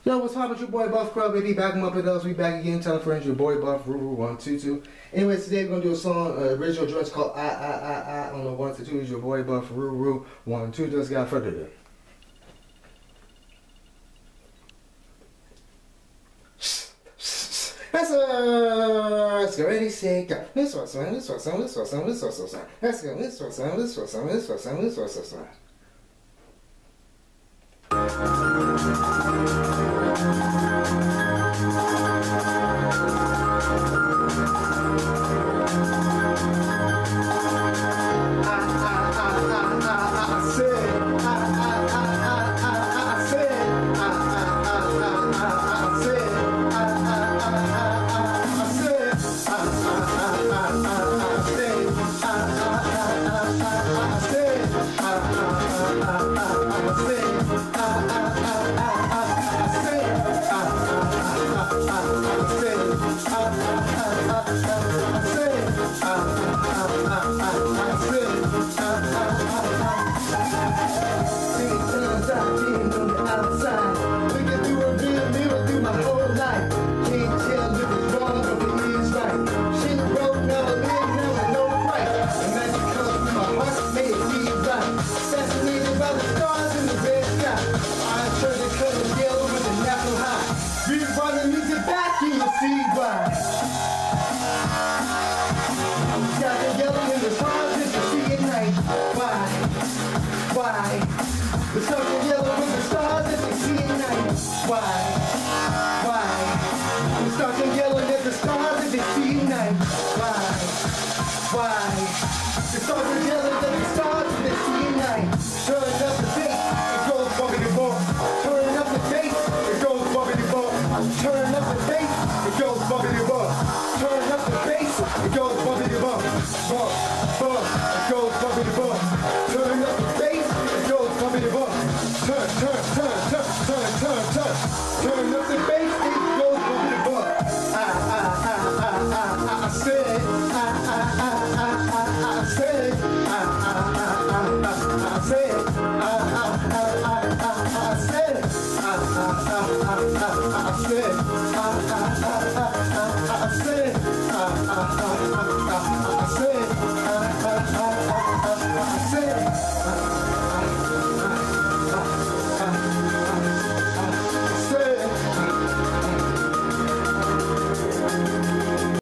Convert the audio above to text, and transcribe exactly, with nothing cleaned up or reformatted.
Yo, what's up with your boy Buff Correll, baby? Back 'em up with us. We back again. Tell a friend your boy Buff Ruru one two two. Anyways, today we're gonna do a song, uh, original joints called I I I I on the one to two. Is your boy Buff Ruru one two. Just got further ado. Let's go. Let's go. Ready, set, go. This one, son. This one, son. This one, son. This one, son. Let's go. This one, son. This one, son. This one, son. This one, son. See why. Got the yellow in the stars just to see at night. Why? Why? The something yellow in the stars just to see at night. Why? Why? The something yellow in the stars just to see at night. Why? Why? The something yellow in the stars just to see at night. Turn up the bass, it goes bumpity bump. Turn up the bass, it goes bumpity bump. Turn up the bass. It goes bumpity bump. Turn up the bass. It goes bumpity bump. Bump, bump. It goes bumpity bump. Turn up the bass. It goes bumpity bump. Turn, turn, turn, turn, turn, turn, turn. Turn up the bass. It goes bumpity bump. I, I, I, I, I, I said. I, I, I, I, I, I said. I, I, I, I, I, I said. I, I, I, I, I said. I, I, I, I, I.